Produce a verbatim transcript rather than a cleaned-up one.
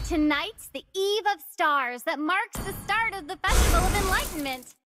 Tonight's the Eve of Stars that marks the start of the Festival of Enlightenment.